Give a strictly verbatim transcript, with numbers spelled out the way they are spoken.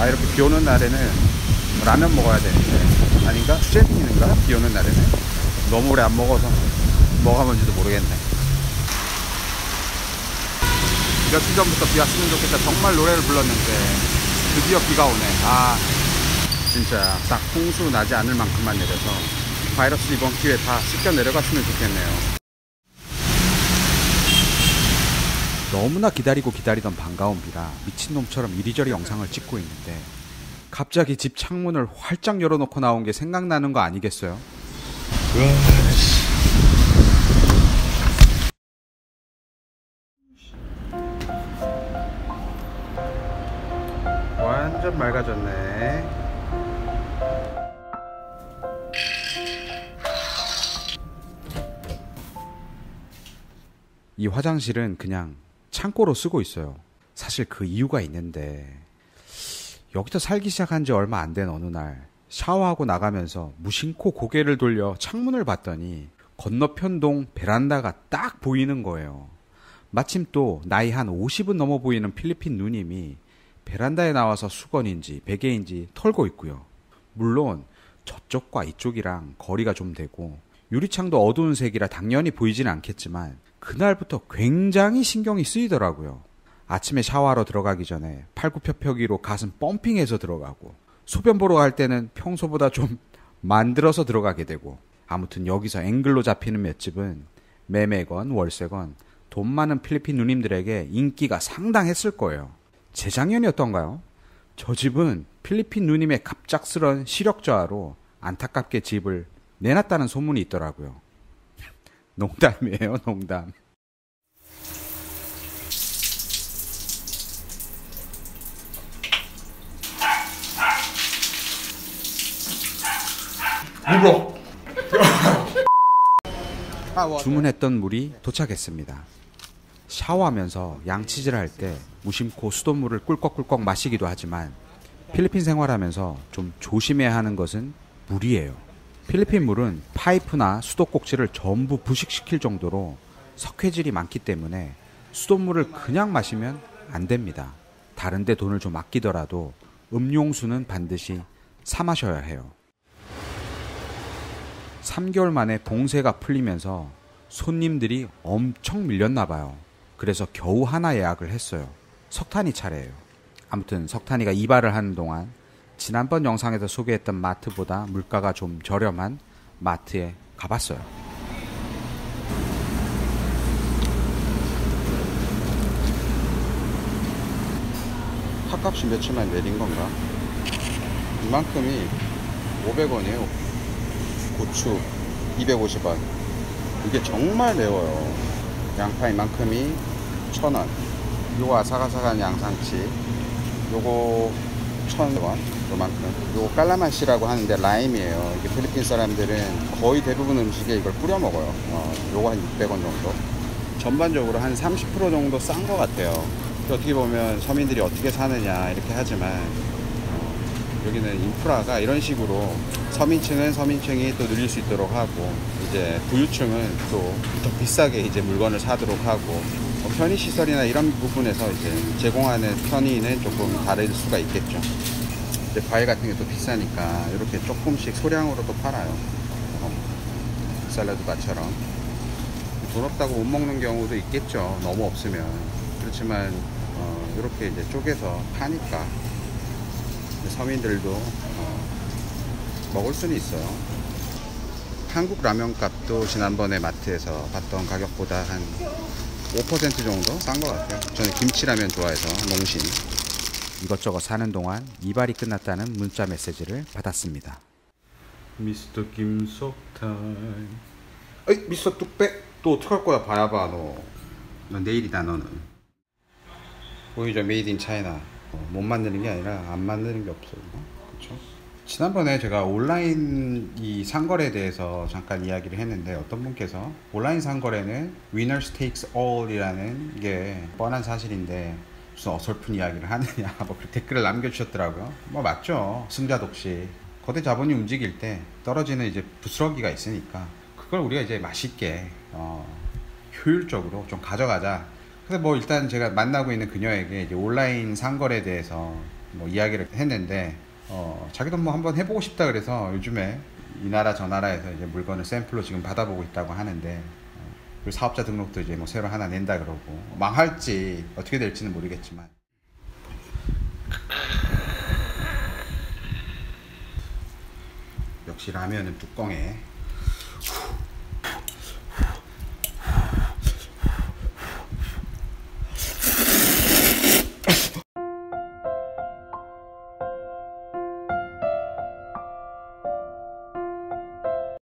아, 이렇게 비 오는 날에는 라면 먹어야 되는데, 아닌가? 수제비인가? 비 오는 날에는 너무 오래 안 먹어서 뭐가 뭔지도 모르겠네. 며칠 전부터 비 왔으면 좋겠다 정말 노래를 불렀는데 드디어 비가 오네. 아, 진짜 딱 홍수 나지 않을 만큼만 내려서 바이러스 이번 기회에 다 씻겨 내려갔으면 좋겠네요. 너무나 기다리고 기다리던 반가운 비라 미친놈처럼 이리저리 영상을 찍고 있는데 갑자기 집 창문을 활짝 열어놓고 나온 게 생각나는 거 아니겠어요? 완전 맑아졌네. 이 화장실은 그냥 창고로 쓰고 있어요. 사실 그 이유가 있는데, 여기서 살기 시작한 지 얼마 안 된 어느 날 샤워하고 나가면서 무심코 고개를 돌려 창문을 봤더니 건너편 동 베란다가 딱 보이는 거예요. 마침 또 나이 한 오십은 넘어 보이는 필리핀 누님이 베란다에 나와서 수건인지 베개인지 털고 있고요. 물론 저쪽과 이쪽이랑 거리가 좀 되고 유리창도 어두운 색이라 당연히 보이진 않겠지만 그날부터 굉장히 신경이 쓰이더라고요. 아침에 샤워하러 들어가기 전에 팔굽혀펴기로 가슴 펌핑해서 들어가고, 소변 보러 갈 때는 평소보다 좀 만들어서 들어가게 되고, 아무튼 여기서 앵글로 잡히는 맷집은 매매건 월세건 돈 많은 필리핀 누님들에게 인기가 상당했을 거예요. 재작년이었던가요? 저 집은 필리핀 누님의 갑작스런 시력 저하로 안타깝게 집을 내놨다는 소문이 있더라고요. 농담이에요, 농담. 주문했던 물이 도착했습니다. 샤워하면서 양치질을 할 때 무심코 수돗물을 꿀꺽꿀꺽 마시기도 하지만 필리핀 생활하면서 좀 조심해야 하는 것은 물이에요. 필리핀 물은 파이프나 수도꼭지를 전부 부식시킬 정도로 석회질이 많기 때문에 수돗물을 그냥 마시면 안 됩니다. 다른 데 돈을 좀 아끼더라도 음용수는 반드시 사 마셔야 해요. 삼 개월 만에 봉쇄가 풀리면서 손님들이 엄청 밀렸나 봐요. 그래서 겨우 하나 예약을 했어요. 석탄이 차례예요. 아무튼 석탄이가 이발을 하는 동안 지난번 영상에서 소개했던 마트보다 물가가 좀 저렴한 마트에 가봤어요. 팥값이 며칠만 내린 건가? 이만큼이 오백 원이에요. 고추 이백오십 원. 이게 정말 매워요. 양파 이만큼이 천 원. 요거 아삭아삭한 양상치 요거 천 원. 요만큼. 요거 깔라맛이라고 하는데 라임이에요. 이게 필리핀 사람들은 거의 대부분 음식에 이걸 뿌려 먹어요. 어, 요거 한 육백 원 정도. 전반적으로 한 삼십 퍼센트 정도 싼 것 같아요. 어떻게 보면 서민들이 어떻게 사느냐 이렇게 하지만 어, 여기는 인프라가 이런 식으로 서민층은 서민층이 또 누릴 수 있도록 하고, 이제 부유층은 또 더 비싸게 이제 물건을 사도록 하고, 뭐 편의시설이나 이런 부분에서 이제 제공하는 편의는 조금 다를 수가 있겠죠. 이제 과일 같은 게 또 비싸니까 이렇게 조금씩 소량으로 또 팔아요. 어, 샐러드 바처럼. 돈 없다고 못 먹는 경우도 있겠죠. 너무 없으면. 그렇지만 어, 이렇게 이제 쪼개서 파니까 서민들도 어, 먹을 수는 있어요. 한국 라면 값도 지난번에 마트에서 봤던 가격보다 한 오 퍼센트 정도 싼 것 같아요. 저는 김치라면 좋아해서 농심. 이것저것 사는 동안 이발이 끝났다는 문자 메시지를 받았습니다. 미스터 김석탄. 어이, 미스터 뚝배. 또 어떡할 거야, 봐야봐, 너. 너 내일이다, 너는. 보이죠? 메이드 인 차이나. 어, 못 만드는 게 아니라 안 만드는 게 없어요. 그쵸? 지난번에 제가 온라인 이 상거래에 대해서 잠깐 이야기를 했는데, 어떤 분께서 온라인 상거래는 winners takes all 이라는 게 뻔한 사실인데 무슨 어설픈 이야기를 하느냐 뭐 댓글을 남겨주셨더라고요. 뭐 맞죠. 승자 독식. 거대 자본이 움직일 때 떨어지는 이제 부스러기가 있으니까 그걸 우리가 이제 맛있게 어, 효율적으로 좀 가져가자. 그래서 뭐 일단 제가 만나고 있는 그녀에게 이제 온라인 상거래에 대해서 뭐 이야기를 했는데 어, 자기도 뭐 한번 해보고 싶다 그래서 요즘에 이 나라 저 나라에서 이제 물건을 샘플로 지금 받아보고 있다고 하는데 어, 그리고 사업자 등록도 이제 뭐 새로 하나 낸다 그러고 망할지 어떻게 될지는 모르겠지만 역시 라면은 뚜껑에